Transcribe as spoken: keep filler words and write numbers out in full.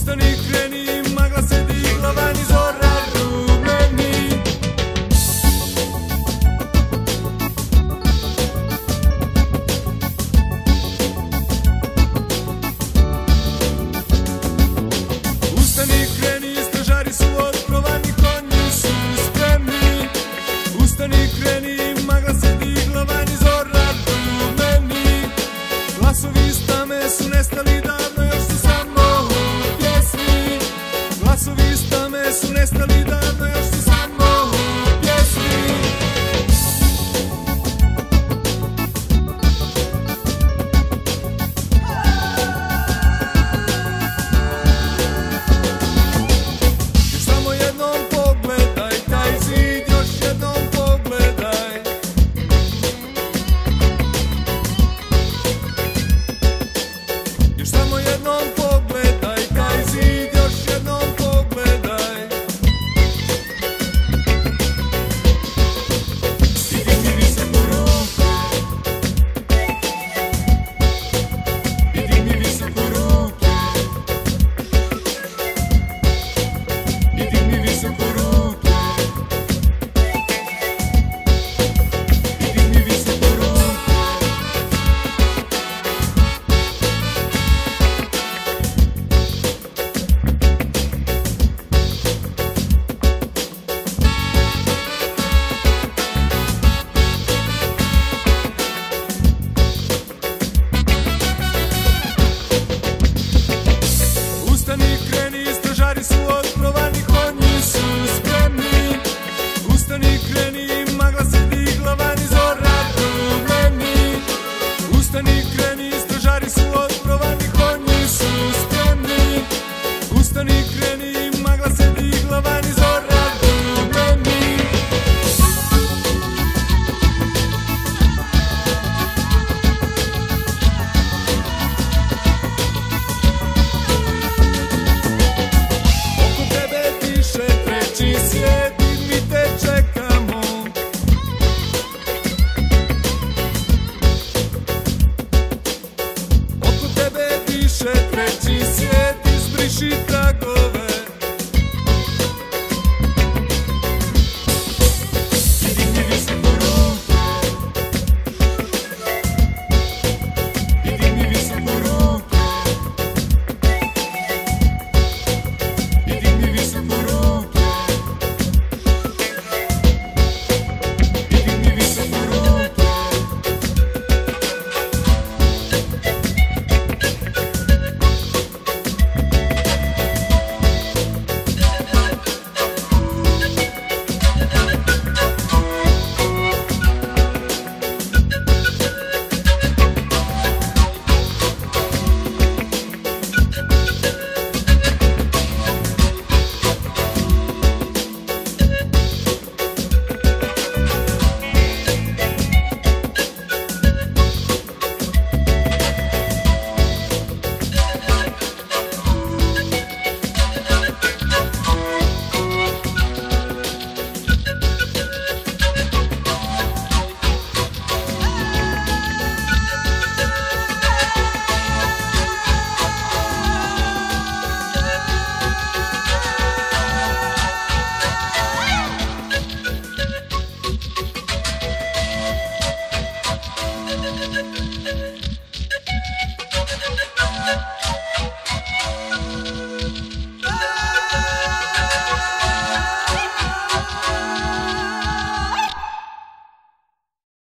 Ustani, kreni, magla se digla, vani zora rumeni. Ustani, kreni, stražari su otrovani, konji su spremni. Ustani, kreni, magla se digla, vani zora rumeni. Glasovi iz tame su nestali davno, još su samo u pjesmi. Glasovi iz tame su nestali davno, još su samo u pjesmi. Još samo jednom pogledaj taj zid, još jednom pogledaj. Još samo jednom pogledaj taj zid, još jednom pogledaj. I digni visoko ruke, i digni visoko ruke, i digni visoko ruke, i digni visoko ruke. Ustani, kreni, stražari su otrovani, konji su spremni. Ustani, kreni, magla se digla, vani zora rumeni. Ustani, kreni, stražari su otrovani, konji su spremni. Ustani, kreni, magla se digla, vani zora rumeni. Oko tebe diše treći svijet i mi te čekamo. Oko tebe diše treći svijet, izbriši tragove. I digni visoko ruke, i digni visoko ruke, i digni visoko ruke, i digni visoko ruke. Thank you.